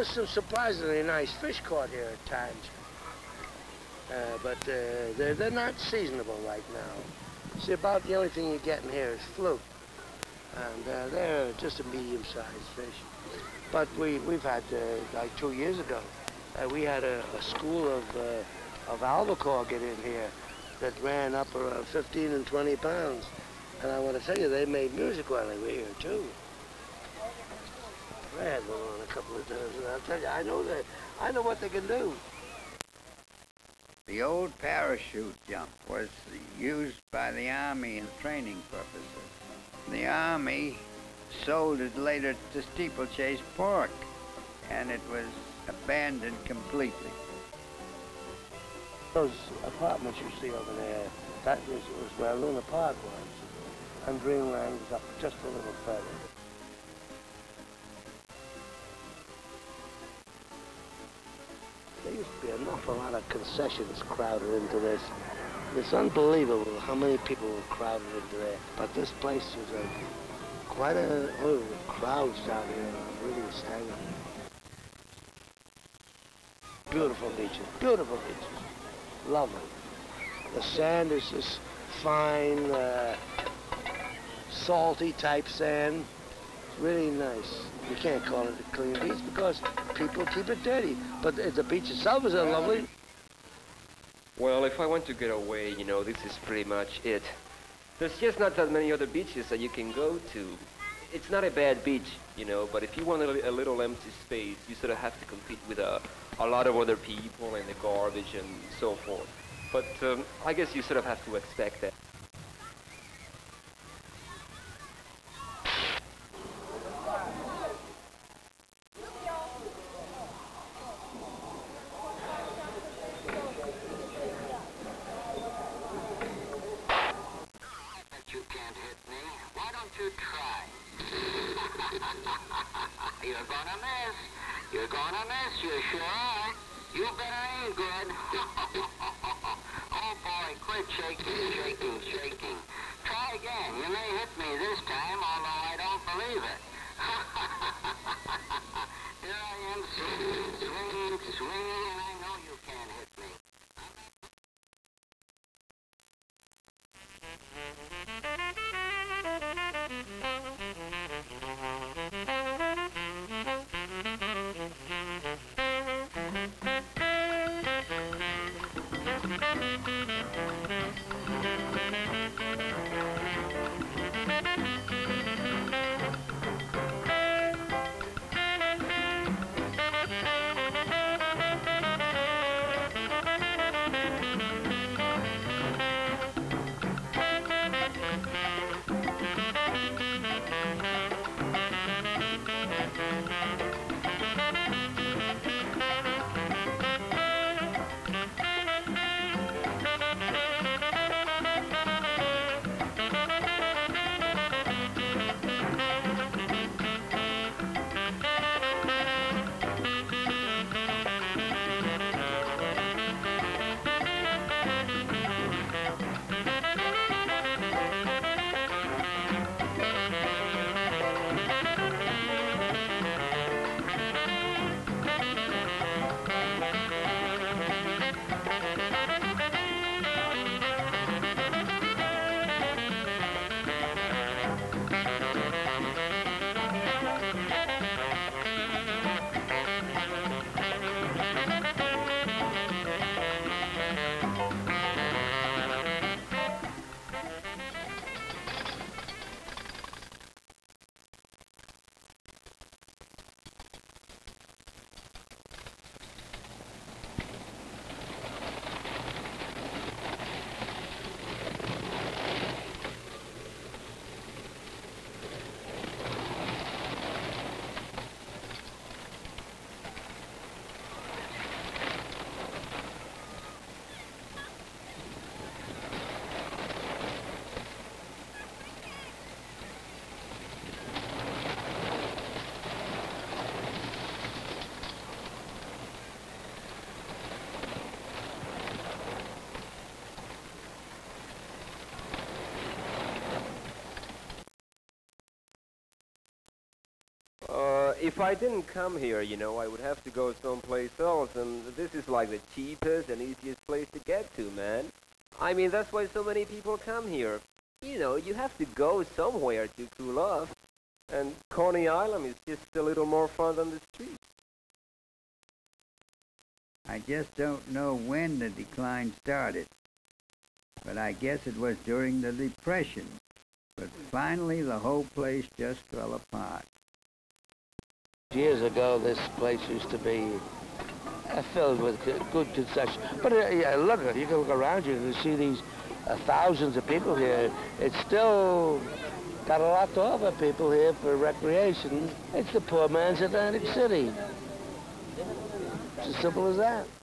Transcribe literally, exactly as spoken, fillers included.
there's some surprisingly nice fish caught here at times. Uh, but uh, they're, they're not seasonable right now. See, about the only thing you're getting here is fluke. And uh, they're just a medium-sized fish. But we, we've had, uh, like two years ago, uh, we had a, a school of, uh, of albacore get in here that ran up around fifteen and twenty pounds. And I want to tell you, they made music while they were here, too. I had one on a couple of times, and I'll tell you, I know that, I know what they can do. The old parachute jump was used by the Army in training purposes. The Army sold it later to steeplechase pork, and it was abandoned completely. Those apartments you see over there, that was, was where Luna Park was. And Dreamland is up just a little further. There used to be an awful lot of concessions crowded into this. It's unbelievable how many people were crowded into there. But this place was a, quite a oh, crowds down here, really staggering. Beautiful beaches, beautiful beaches, lovely. The sand is this fine, uh, salty type sand. It's really nice. You can't call it a clean beach because people keep it dirty. But the beach itself is lovely. Well, if I want to get away, you know, this is pretty much it. There's just not that many other beaches that you can go to. It's not a bad beach, you know, but if you want a, a little empty space, you sort of have to compete with a, a lot of other people and the garbage and so forth. But um, I guess you sort of have to expect that. You're gonna miss. You're gonna miss, you sure are. You better aim good. Oh boy, quit shaking, shaking, shaking. Try again. You may hit me this time, although I don't believe it. Here I am, swinging, swinging, swinging, and I know you can't hit me. if I didn't come here, you know, I would have to go someplace else, and this is like the cheapest and easiest place to get to, man. I mean, that's why so many people come here. You know, you have to go somewhere to cool off, and Coney Island is just a little more fun than the streets. I just don't know when the decline started, but I guess it was during the Depression. But finally, the whole place just fell apart. Years ago, this place used to be uh, filled with good concessions. But uh, yeah, look, you can look around you and see these uh, thousands of people here. It's still got a lot to offer people here for recreation. It's the poor man's Atlantic City. It's as simple as that.